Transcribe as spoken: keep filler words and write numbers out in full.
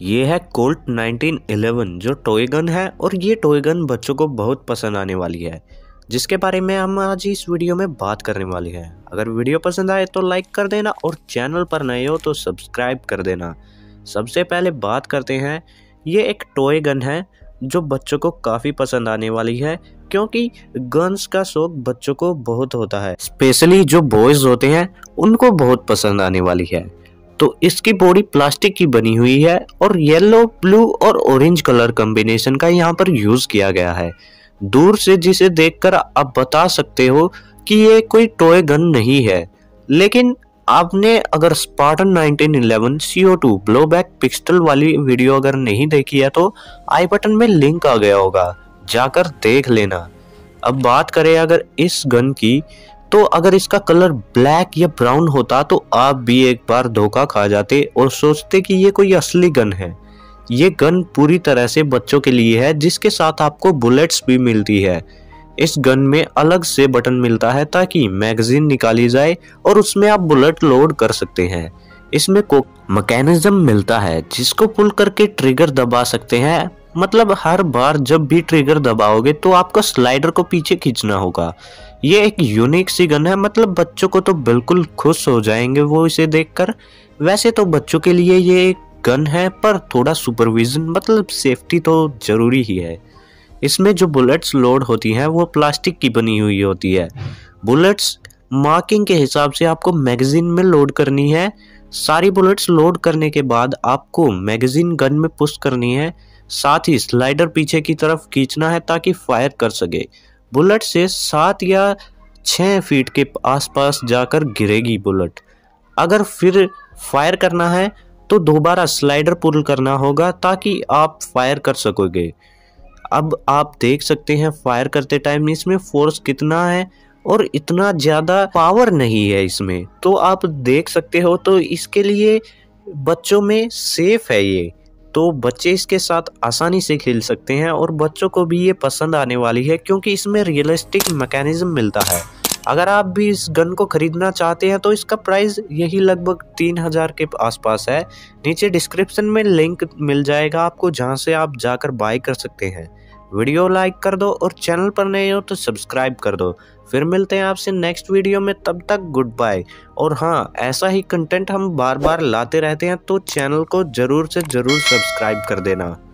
ये है Colt nineteen eleven जो टॉय गन है और ये टॉय गन बच्चों को बहुत पसंद आने वाली है, जिसके बारे में हम आज इस वीडियो में बात करने वाले हैं। अगर वीडियो पसंद आए तो लाइक कर देना और चैनल पर नए हो तो सब्सक्राइब कर देना। सबसे पहले बात करते हैं, ये एक टॉय गन है जो बच्चों को काफ़ी पसंद आने वाली है, क्योंकि गन्स का शौक बच्चों को बहुत होता है, स्पेशली जो बॉयज़ होते हैं उनको बहुत पसंद आने वाली है। तो इसकी बॉडी प्लास्टिक की बनी हुई है और येलो, ब्लू और ऑरेंज कलर कॉम्बिनेशन का यहाँ पर यूज किया गया है। दूर से जिसे देखकर आप बता सकते हो कि ये कोई टॉय गन नहीं है, लेकिन आपने अगर Spartan nineteen eleven C O two blowback pistol वाली वीडियो अगर नहीं देखी है तो आई बटन में लिंक आ गया होगा, जाकर देख लेना। अब बात करें अगर इस गन की, तो अगर इसका कलर ब्लैक या ब्राउन होता तो आप भी एक बार धोखा खा जाते और सोचते कि ये कोई असली गन है। ये गन पूरी तरह से बच्चों के लिए है, जिसके साथ आपको बुलेट्स भी मिलती है। इस गन में अलग से बटन मिलता है ताकि मैगजीन निकाली जाए और उसमें आप बुलेट लोड कर सकते हैं। इसमें को मैकेनिज्म मिलता है जिसको पुल करके ट्रिगर दबा सकते हैं। मतलब हर बार जब भी ट्रिगर दबाओगे तो आपको स्लाइडर को पीछे खींचना होगा। ये एक यूनिक सी गन है, मतलब बच्चों को तो बिल्कुल खुश हो जाएंगे वो इसे देखकर। वैसे तो बच्चों के लिए ये एक गन है, पर थोड़ा सुपरविजन मतलब सेफ्टी तो जरूरी ही है। इसमें जो बुलेट्स लोड होती हैं वो प्लास्टिक की बनी हुई होती है। बुलेट्स मार्किंग के हिसाब से आपको मैगजीन में लोड करनी है। सारी बुलेट्स लोड करने के बाद आपको मैगजीन गन में पुश करनी है, साथ ही स्लाइडर पीछे की तरफ खींचना है ताकि फायर कर सके। बुलेट से सात या छः फीट के आसपास जाकर गिरेगी बुलेट। अगर फिर फायर करना है तो दोबारा स्लाइडर पुल करना होगा ताकि आप फायर कर सकोगे। अब आप देख सकते हैं फायर करते टाइम इसमें फोर्स कितना है और इतना ज़्यादा पावर नहीं है इसमें, तो आप देख सकते हो। तो इसके लिए बच्चों में सेफ है ये, तो बच्चे इसके साथ आसानी से खेल सकते हैं और बच्चों को भी ये पसंद आने वाली है, क्योंकि इसमें रियलिस्टिक मैकेनिज्म मिलता है। अगर आप भी इस गन को खरीदना चाहते हैं तो इसका प्राइस यही लगभग तीन हज़ार के आसपास है। नीचे डिस्क्रिप्शन में लिंक मिल जाएगा आपको, जहां से आप जाकर बाय कर सकते हैं। वीडियो लाइक कर दो और चैनल पर नए हो तो सब्सक्राइब कर दो। फिर मिलते हैं आपसे नेक्स्ट वीडियो में, तब तक गुड बाय। और हाँ, ऐसा ही कंटेंट हम बार बार लाते रहते हैं, तो चैनल को ज़रूर से ज़रूर सब्सक्राइब कर देना।